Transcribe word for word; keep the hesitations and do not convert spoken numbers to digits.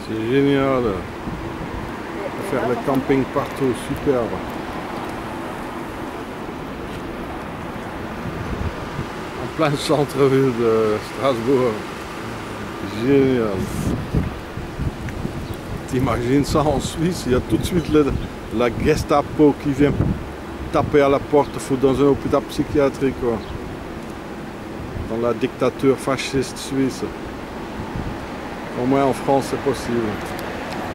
C'est génial. Faire le camping partout, superbe. En plein centre-ville de Strasbourg. Génial. T'imagines ça en Suisse, il y a tout de suite le, la Gestapo qui vient taper à la porte, foutre dans un hôpital psychiatrique, quoi. Dans la dictature fasciste suisse. Au moins en France c'est possible.